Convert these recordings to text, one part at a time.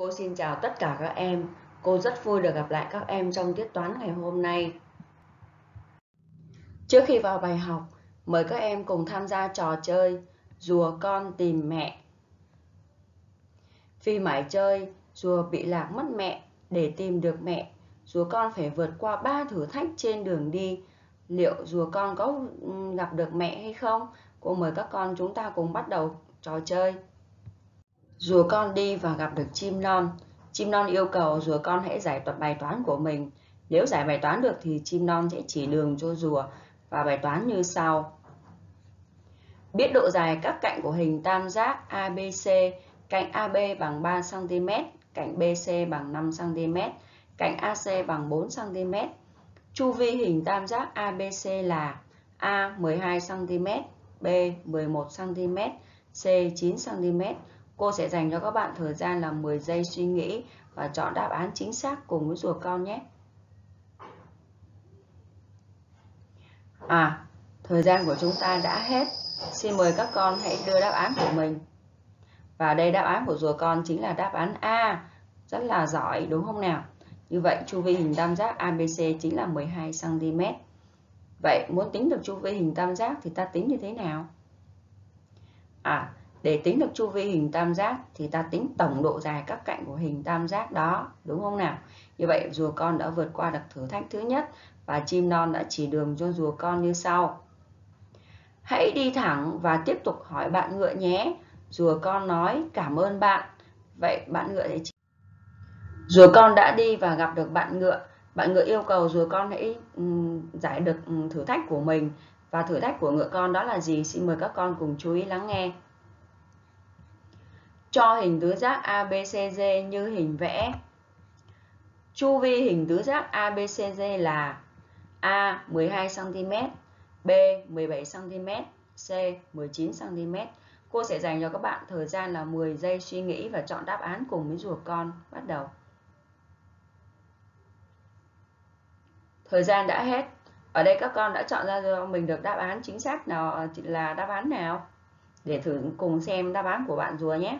Cô xin chào tất cả các em. Cô rất vui được gặp lại các em trong tiết toán ngày hôm nay. Trước khi vào bài học, mời các em cùng tham gia trò chơi Rùa con tìm mẹ. Vì mải chơi, rùa bị lạc mất mẹ. Để tìm được mẹ, rùa con phải vượt qua 3 thử thách trên đường đi. Liệu rùa con có gặp được mẹ hay không? Cô mời các con chúng ta cùng bắt đầu trò chơi. Rùa con đi và gặp được chim non. Chim non yêu cầu rùa con hãy giải thuật bài toán của mình. Nếu giải bài toán được thì chim non sẽ chỉ đường cho rùa và bài toán như sau. Biết độ dài các cạnh của hình tam giác ABC, cạnh AB bằng 3 cm, cạnh BC bằng 5 cm, cạnh AC bằng 4 cm. Chu vi hình tam giác ABC là A 12 cm, B 11 cm, C 9 cm. Cô sẽ dành cho các bạn thời gian là 10 giây suy nghĩ và chọn đáp án chính xác cùng với rùa con nhé. Thời gian của chúng ta đã hết. Xin mời các con hãy đưa đáp án của mình. Và đây đáp án của rùa con chính là đáp án A. Rất là giỏi đúng không nào? Như vậy chu vi hình tam giác ABC chính là 12 cm. Vậy muốn tính được chu vi hình tam giác thì ta tính như thế nào? Để tính được chu vi hình tam giác thì ta tính tổng độ dài các cạnh của hình tam giác đó, đúng không nào? Như vậy rùa con đã vượt qua được thử thách thứ nhất và chim non đã chỉ đường cho rùa con như sau. Hãy đi thẳng và tiếp tục hỏi bạn ngựa nhé. Rùa con nói cảm ơn bạn. Vậy bạn ngựa thì rùa con đã đi và gặp được bạn ngựa. Bạn ngựa yêu cầu rùa con hãy giải được thử thách của mình. Và thử thách của ngựa con đó là gì? Xin mời các con cùng chú ý lắng nghe. Cho hình tứ giác ABCD như hình vẽ. Chu vi hình tứ giác ABCD là A 12 cm, B 17 cm, C 19 cm. Cô sẽ dành cho các bạn thời gian là 10 giây suy nghĩ và chọn đáp án cùng với rùa con. Bắt đầu. Thời gian đã hết. Ở đây các con đã chọn ra cho mình được đáp án chính xác nào là đáp án nào? Để thử cùng xem đáp án của bạn rùa nhé.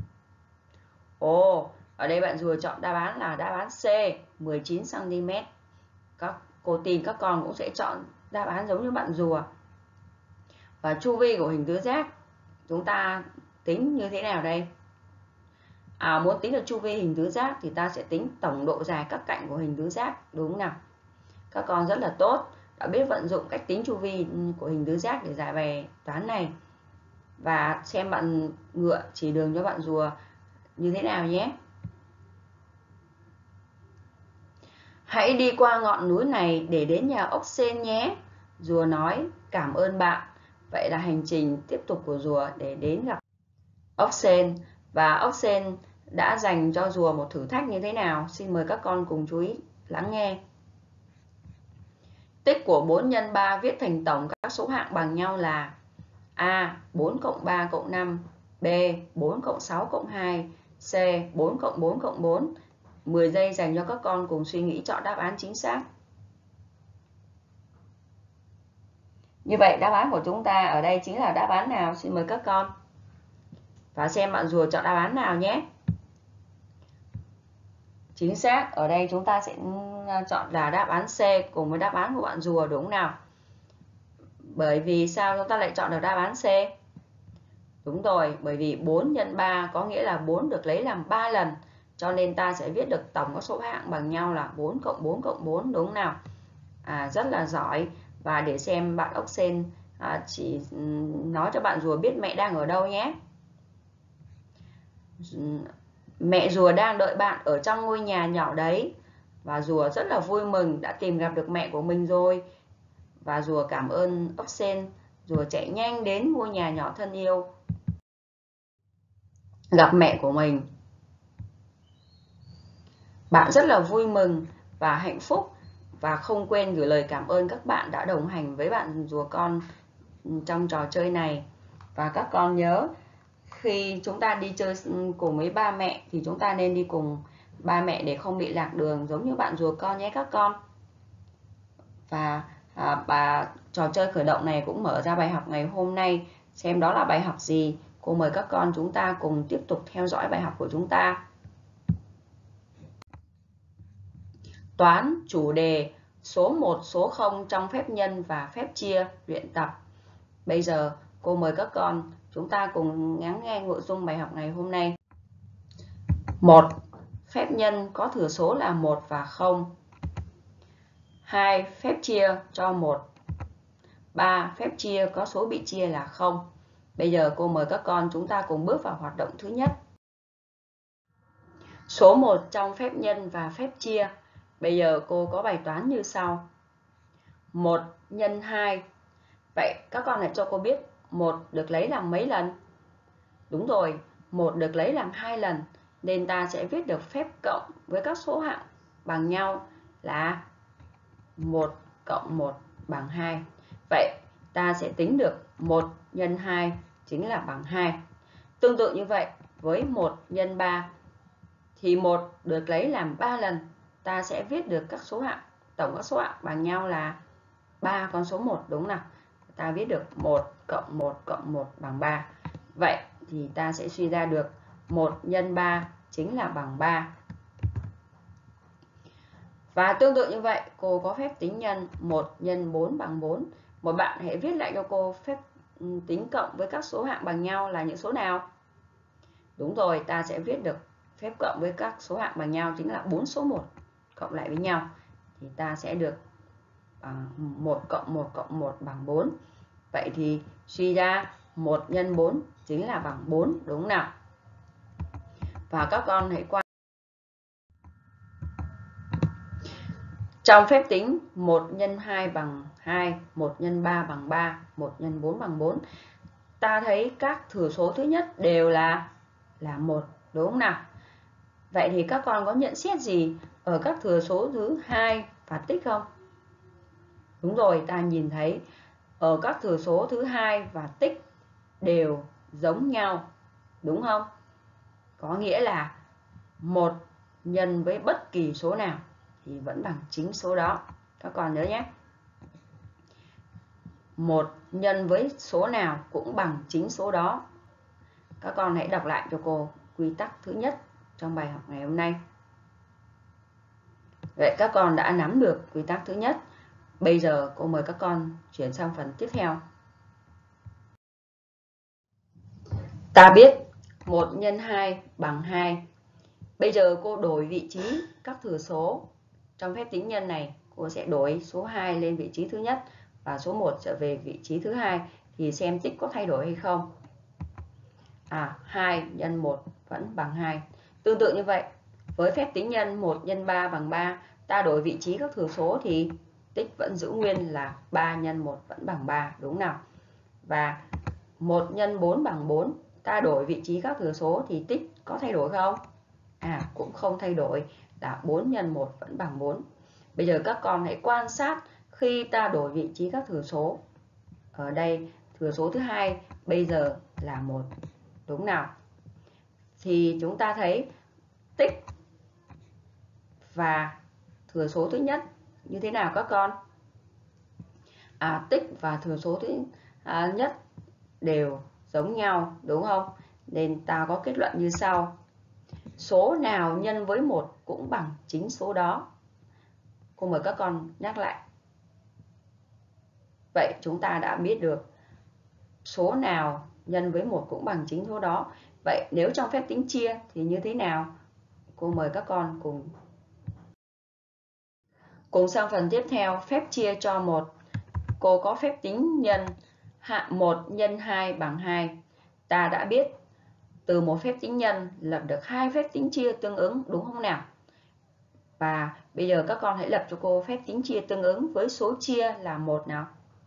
Ở đây bạn rùa chọn đáp án là đáp án C, 19 cm. Cô tin các con cũng sẽ chọn đáp án giống như bạn rùa. Và chu vi của hình tứ giác chúng ta tính như thế nào đây? Muốn tính được chu vi hình tứ giác thì ta sẽ tính tổng độ dài các cạnh của hình tứ giác, đúng không nào? Các con rất là tốt, đã biết vận dụng cách tính chu vi của hình tứ giác để giải bài toán này. Và xem bạn ngựa chỉ đường cho bạn rùa như thế nào nhé. Hãy đi qua ngọn núi này để đến nhà ốc sên nhé. Rùa nói cảm ơn bạn. Vậy là hành trình tiếp tục của rùa để đến gặp ốc sên. Và ốc sên đã dành cho rùa một thử thách như thế nào? Xin mời các con cùng chú ý lắng nghe. Tích của 4 x 3 viết thành tổng các số hạng bằng nhau là A 4 cộng 3 cộng 5, B 4 cộng 6 cộng 2, C 4 cộng 4 cộng 4. 10 giây dành cho các con cùng suy nghĩ chọn đáp án chính xác. Như vậy đáp án của chúng ta ở đây chính là đáp án nào? Xin mời các con. Và xem bạn rùa chọn đáp án nào nhé. Chính xác, ở đây chúng ta sẽ chọn là đáp án C cùng với đáp án của bạn rùa, đúng không nào? Bởi vì sao chúng ta lại chọn được đáp án C? Đúng rồi, bởi vì 4 x 3 có nghĩa là 4 được lấy làm 3 lần. Cho nên ta sẽ viết được tổng các số hạng bằng nhau là 4 cộng 4 cộng 4, đúng không nào? Rất là giỏi. Và để xem bạn ốc sên chỉ nói cho bạn rùa biết mẹ đang ở đâu nhé. Mẹ rùa đang đợi bạn ở trong ngôi nhà nhỏ đấy. Và rùa rất là vui mừng đã tìm gặp được mẹ của mình rồi. Và rùa cảm ơn ốc sên. Rùa chạy nhanh đến ngôi nhà nhỏ thân yêu, gặp mẹ của mình. Bạn rất là vui mừng và hạnh phúc và không quên gửi lời cảm ơn các bạn đã đồng hành với bạn rùa con trong trò chơi này. Và các con nhớ, khi chúng ta đi chơi cùng với ba mẹ thì chúng ta nên đi cùng ba mẹ để không bị lạc đường giống như bạn rùa con nhé các con. Và trò chơi khởi động này cũng mở ra bài học ngày hôm nay. Xem đó là bài học gì? Cô mời các con chúng ta cùng tiếp tục theo dõi bài học của chúng ta. Toán chủ đề số 1, số 0 trong phép nhân và phép chia luyện tập. Bây giờ cô mời các con chúng ta cùng lắng nghe nội dung bài học ngày hôm nay. 1. Phép nhân có thừa số là 1 và 0. 2. Phép chia cho 1. 3. Phép chia có số bị chia là 0. Bây giờ cô mời các con chúng ta cùng bước vào hoạt động thứ nhất. Số 1 trong phép nhân và phép chia. Bây giờ cô có bài toán như sau. 1 nhân 2. Vậy các con hãy cho cô biết 1 được lấy làm mấy lần? Đúng rồi, 1 được lấy làm 2 lần. Nên ta sẽ viết được phép cộng với các số hạng bằng nhau là 1 cộng 1 bằng 2. Vậy ta sẽ tính được 1 nhân 2 chính là bằng 2. Tương tự như vậy với 1 nhân 3 thì 1 được lấy làm 3 lần. Ta sẽ viết được các số hạng, tổng các số hạng bằng nhau là 3 con số 1 đúng nào? Ta viết được 1 cộng 1 cộng 1 bằng 3. Vậy thì ta sẽ suy ra được 1 nhân 3 chính là bằng 3. Và tương tự như vậy, cô có phép tính nhân 1 nhân 4 bằng 4. Một bạn hãy viết lại cho cô phép tính cộng với các số hạng bằng nhau là những số nào? Đúng rồi, ta sẽ viết được phép cộng với các số hạng bằng nhau chính là 4 số 1 cộng lại với nhau. Thì ta sẽ được 1 cộng 1 cộng 1 bằng 4. Vậy thì suy ra 1 nhân 4 chính là bằng 4 đúng không nào? Và các con hãy qua. Trong phép tính 1 nhân 2 bằng 2, 1 nhân 3 bằng 3, 1 nhân 4 bằng 4. Ta thấy các thừa số thứ nhất đều là 1 đúng không nào? Vậy thì các con có nhận xét gì ở các thừa số thứ 2 và tích không? Đúng rồi, ta nhìn thấy ở các thừa số thứ 2 và tích đều giống nhau, đúng không? Có nghĩa là 1 nhân với bất kỳ số nào thì vẫn bằng chính số đó. Các con nhớ nhé. 1 nhân với số nào cũng bằng chính số đó. Các con hãy đọc lại cho cô quy tắc thứ nhất trong bài học ngày hôm nay. Vậy các con đã nắm được quy tắc thứ nhất. Bây giờ cô mời các con chuyển sang phần tiếp theo. Ta biết 1 nhân 2 bằng 2. Bây giờ cô đổi vị trí các thừa số. Trong phép tính nhân này, cô sẽ đổi số 2 lên vị trí thứ nhất và số 1 trở về vị trí thứ hai thì xem tích có thay đổi hay không. 2 nhân 1 vẫn bằng 2. Tương tự như vậy, với phép tính nhân 1 nhân 3 bằng 3, ta đổi vị trí các thừa số thì tích vẫn giữ nguyên là 3 nhân 1 vẫn bằng 3, đúng nào? Và 1 nhân 4 bằng 4, ta đổi vị trí các thừa số thì tích có thay đổi không? Cũng không thay đổi, là 4 nhân 1 vẫn bằng 4. Bây giờ các con hãy quan sát khi ta đổi vị trí các thừa số. Ở đây thừa số thứ hai bây giờ là 1, đúng nào? Thì chúng ta thấy tích và thừa số thứ nhất như thế nào các con? Tích và thừa số thứ nhất đều giống nhau, đúng không? Nên ta có kết luận như sau. Số nào nhân với 1 cũng bằng chính số đó. Cô mời các con nhắc lại. Vậy chúng ta đã biết được số nào nhân với 1 cũng bằng chính số đó. Vậy nếu trong phép tính chia thì như thế nào? Cô mời các con cùng sang phần tiếp theo, phép chia cho 1. Cô có phép tính nhân 1 nhân 2 bằng 2. Ta đã biết từ một phép tính nhân lập được 2 phép tính chia tương ứng, đúng không nào? Và bây giờ các con hãy lập cho cô phép tính chia tương ứng với số chia là 1 nào.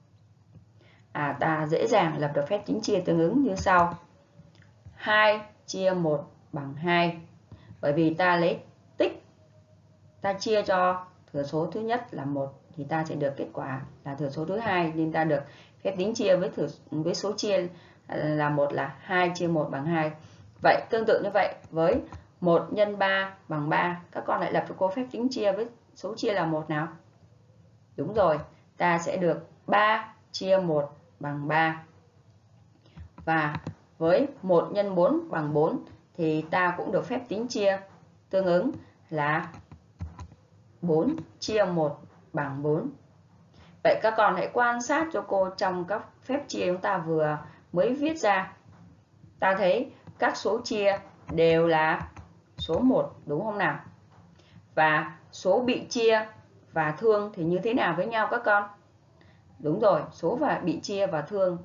Ta dễ dàng lập được phép tính chia tương ứng như sau. 2 chia 1 bằng 2. Bởi vì ta lấy tích, ta chia cho thừa số thứ nhất là 1 thì ta sẽ được kết quả là thừa số thứ hai, nên ta được phép tính chia với số chia là 1 là 2 chia 1 bằng 2. Vậy tương tự như vậy với 1 nhân 3 bằng 3, các con lại lập cho cô phép tính chia với số chia là 1 nào. Đúng rồi, ta sẽ được 3 chia 1 bằng 3. Và với 1 nhân 4 bằng 4 thì ta cũng được phép tính chia tương ứng là 4 chia 1 bằng 4. Vậy các con hãy quan sát cho cô trong các phép chia chúng ta vừa mới viết ra. Ta thấy các số chia đều là số 1 đúng không nào? Và số bị chia và thương thì như thế nào với nhau các con? Đúng rồi, số và bị chia và thương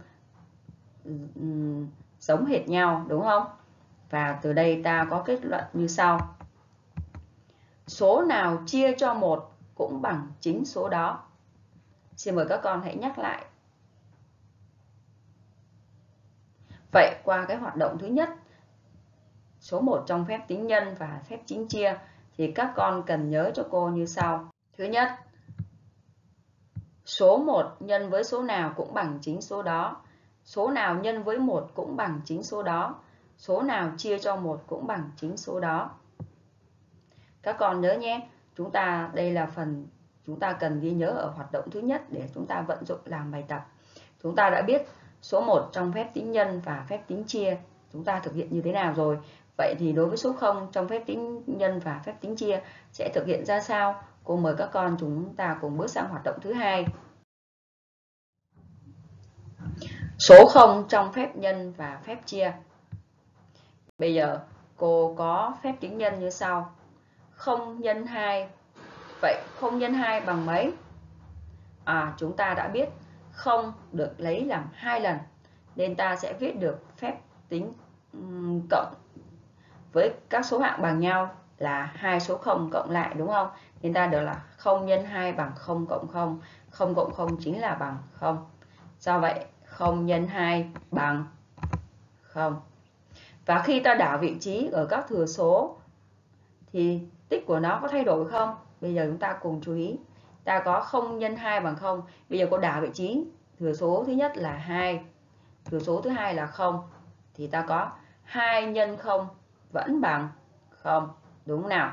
giống hệt nhau đúng không? Và từ đây ta có kết luận như sau. Số nào chia cho 1 cũng bằng chính số đó. Xin mời các con hãy nhắc lại. Vậy qua cái hoạt động thứ nhất, số 1 trong phép tính nhân và phép tính chia thì các con cần nhớ cho cô như sau. Thứ nhất, số 1 nhân với số nào cũng bằng chính số đó. Số nào nhân với 1 cũng bằng chính số đó. Số nào chia cho 1 cũng bằng chính số đó. Các con nhớ nhé, đây là phần chúng ta cần ghi nhớ ở hoạt động thứ nhất để chúng ta vận dụng làm bài tập. Chúng ta đã biết số 1 trong phép tính nhân và phép tính chia chúng ta thực hiện như thế nào rồi. Vậy thì đối với số 0 trong phép tính nhân và phép tính chia sẽ thực hiện ra sao? Cô mời các con chúng ta cùng bước sang hoạt động thứ hai. Số 0 trong phép nhân và phép chia. Bây giờ cô có phép tính nhân như sau. 0 nhân 2. Vậy 0 nhân 2 bằng mấy? Chúng ta đã biết 0 được lấy làm 2 lần nên ta sẽ viết được phép tính cộng với các số hạng bằng nhau là hai số 0 cộng lại đúng không? Nên ta được là 0 nhân 2 bằng 0 cộng 0. 0 cộng 0 chính là bằng 0. Do vậy 0 nhân 2 bằng 0. Và khi ta đảo vị trí ở các thừa số thì tích của nó có thay đổi không? Bây giờ chúng ta cùng chú ý. Ta có 0 nhân 2 bằng 0. Bây giờ cô đảo vị trí thừa số thứ nhất là 2, thừa số thứ hai là 0 thì ta có 2 nhân 0 vẫn bằng 0, đúng nào?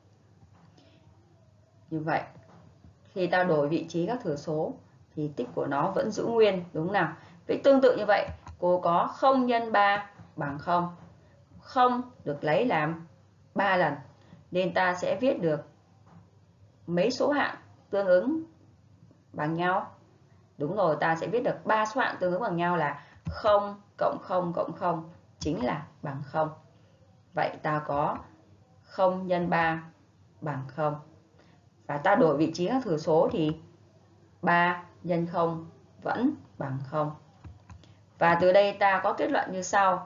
Như vậy, khi ta đổi vị trí các thừa số thì tích của nó vẫn giữ nguyên, đúng nào? Vậy tương tự như vậy, cô có 0 nhân 3 bằng 0. 0 được lấy làm 3 lần nên ta sẽ viết được mấy số hạng tương ứng bằng nhau? Đúng rồi, ta sẽ viết được 3 số hạng tương ứng bằng nhau là 0 cộng 0 cộng 0 chính là bằng 0. Vậy ta có 0 nhân 3 bằng 0. Và ta đổi vị trí các thừa số thì 3 nhân 0 vẫn bằng 0. Và từ đây ta có kết luận như sau.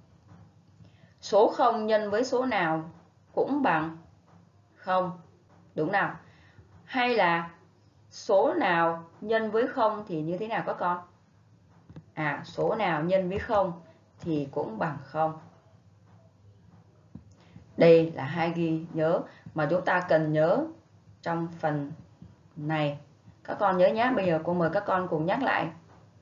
Số 0 nhân với số nào cũng bằng 0. Đúng nào? Hay là số nào nhân với 0 thì như thế nào các con? Số nào nhân với 0 thì cũng bằng 0. Đây là hai ghi nhớ mà chúng ta cần nhớ trong phần này. Các con nhớ nhé, bây giờ cô mời các con cùng nhắc lại.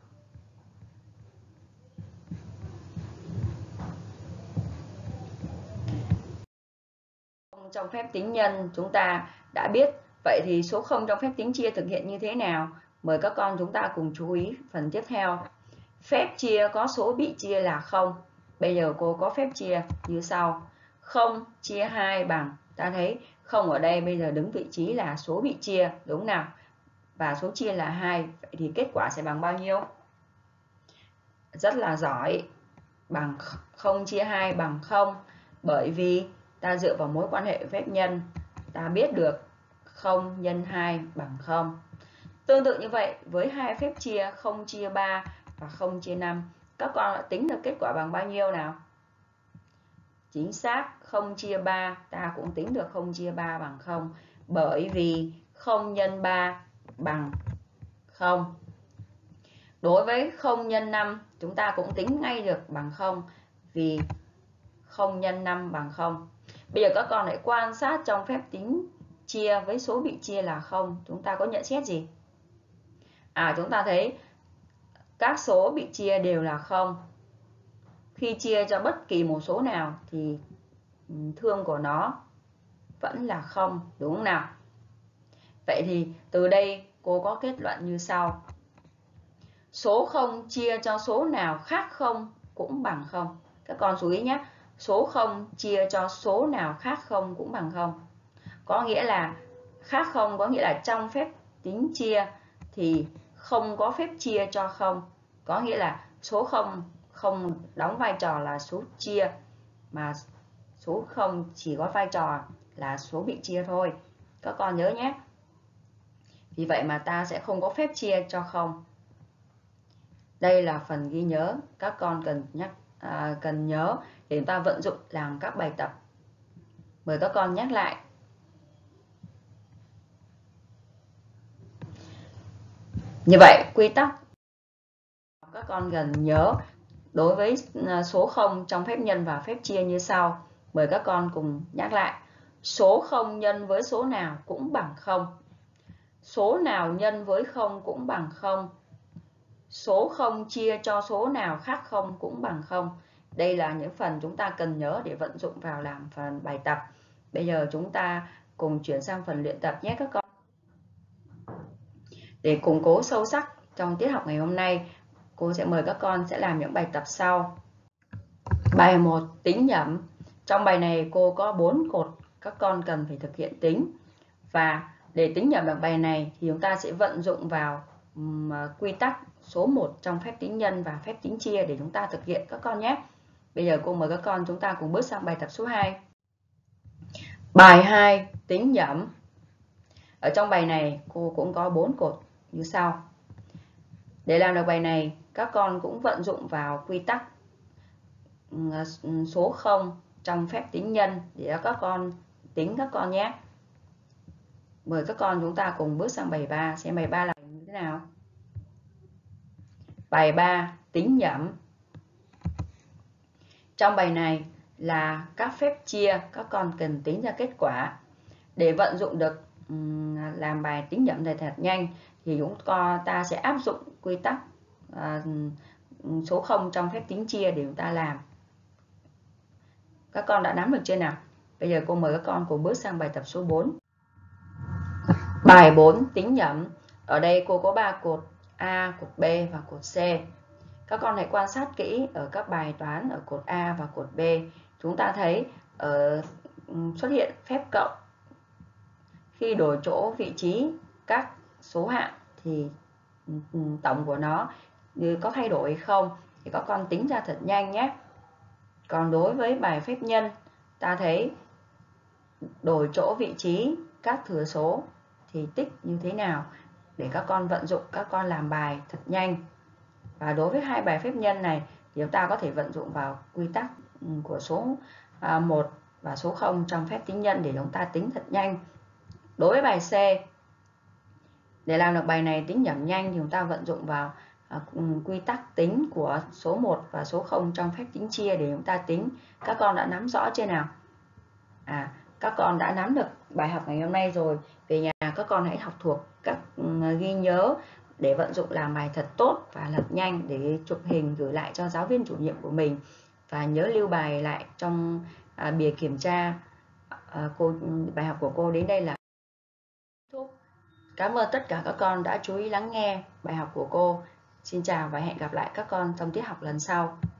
Trong phép tính nhân chúng ta đã biết, vậy thì số 0 trong phép tính chia thực hiện như thế nào? Mời các con chúng ta cùng chú ý phần tiếp theo. Phép chia có số bị chia là 0. Bây giờ cô có phép chia như sau. 0 chia 2 bằng, ta thấy 0 ở đây bây giờ đứng vị trí là số bị chia, đúng nào? Và số chia là 2, vậy thì kết quả sẽ bằng bao nhiêu? Rất là giỏi, bằng 0 chia 2 bằng 0, bởi vì ta dựa vào mối quan hệ phép nhân, ta biết được 0 nhân 2 bằng 0. Tương tự như vậy với hai phép chia 0 chia 3 và 0 chia 5, các con đã tính được kết quả bằng bao nhiêu nào? Chính xác, 0 chia 3 ta cũng tính được 0 chia 3 bằng 0, bởi vì 0 nhân 3 bằng 0. Đối với 0 nhân 5 chúng ta cũng tính ngay được bằng 0, vì 0 nhân 5 bằng 0. Bây giờ các con hãy quan sát trong phép tính chia với số bị chia là 0, chúng ta có nhận xét gì? Chúng ta thấy các số bị chia đều là 0. Khi chia cho bất kỳ một số nào thì thương của nó vẫn là 0, đúng không nào? Vậy thì từ đây cô có kết luận như sau. Số 0 chia cho số nào khác 0 cũng bằng 0. Các con chú ý nhé. Số 0 chia cho số nào khác 0 cũng bằng 0. Có nghĩa là khác không có nghĩa là trong phép tính chia thì không có phép chia cho không, có nghĩa là số 0 không đóng vai trò là số chia, mà số 0 chỉ có vai trò là số bị chia thôi. Các con nhớ nhé. Vì vậy mà ta sẽ không có phép chia cho không. Đây là phần ghi nhớ, các con cần nhớ để chúng ta vận dụng làm các bài tập. Mời các con nhắc lại. Như vậy, quy tắc các con cần nhớ đối với số 0 trong phép nhân và phép chia như sau. Mời các con cùng nhắc lại. Số 0 nhân với số nào cũng bằng 0. Số nào nhân với 0 cũng bằng 0. Số 0 chia cho số nào khác 0 cũng bằng 0. Đây là những phần chúng ta cần nhớ để vận dụng vào làm phần bài tập. Bây giờ chúng ta cùng chuyển sang phần luyện tập nhé các con. Để củng cố sâu sắc trong tiết học ngày hôm nay, cô sẽ mời các con sẽ làm những bài tập sau. Bài 1, tính nhẩm. Trong bài này cô có 4 cột, các con cần phải thực hiện tính. Và để tính nhẩm được bài này thì chúng ta sẽ vận dụng vào quy tắc số 1 trong phép tính nhân và phép tính chia để chúng ta thực hiện các con nhé. Bây giờ cô mời các con chúng ta cùng bước sang bài tập số 2. Bài 2, tính nhẩm. Ở trong bài này cô cũng có 4 cột như sau. Để làm được bài này, các con cũng vận dụng vào quy tắc số 0 trong phép tính nhân để các con tính các con nhé. Mời các con chúng ta cùng bước sang bài 3, xem bài 3 là như thế nào. Bài 3, tính nhẩm. Trong bài này là các phép chia, các con cần tính ra kết quả. Để vận dụng được làm bài tính nhẩm này thật nhanh thì chúng ta sẽ áp dụng quy tắc số 0 trong phép tính chia để chúng ta làm. Các con đã nắm được chưa nào? Bây giờ cô mời các con cùng bước sang bài tập số 4. Bài 4, tính nhẩm. Ở đây cô có 3 cột A, cột B và cột C. Các con hãy quan sát kỹ ở các bài toán ở cột A và cột B. Chúng ta thấy xuất hiện phép cộng. Khi đổi chỗ vị trí các số hạng thì tổng của nó có thay đổi hay không thì các con tính ra thật nhanh nhé. Còn đối với bài phép nhân, ta thấy đổi chỗ vị trí các thừa số thì tích như thế nào để các con vận dụng, các con làm bài thật nhanh. Và đối với hai bài phép nhân này thì chúng ta có thể vận dụng vào quy tắc của số 1 và số 0 trong phép tính nhân để chúng ta tính thật nhanh. Đối với bài C, để làm được bài này tính nhẩm nhanh thì chúng ta vận dụng vào quy tắc tính của số 1 và số 0 trong phép tính chia để chúng ta tính. Các con đã nắm rõ chưa nào? Các con đã nắm được bài học ngày hôm nay rồi. Về nhà các con hãy học thuộc các ghi nhớ để vận dụng làm bài thật tốt và thật nhanh để chụp hình gửi lại cho giáo viên chủ nhiệm của mình. Và nhớ lưu bài lại trong bìa kiểm tra. Bài học của cô đến đây là kết thúc. Cảm ơn tất cả các con đã chú ý lắng nghe bài học của cô. Xin chào và hẹn gặp lại các con trong tiết học lần sau.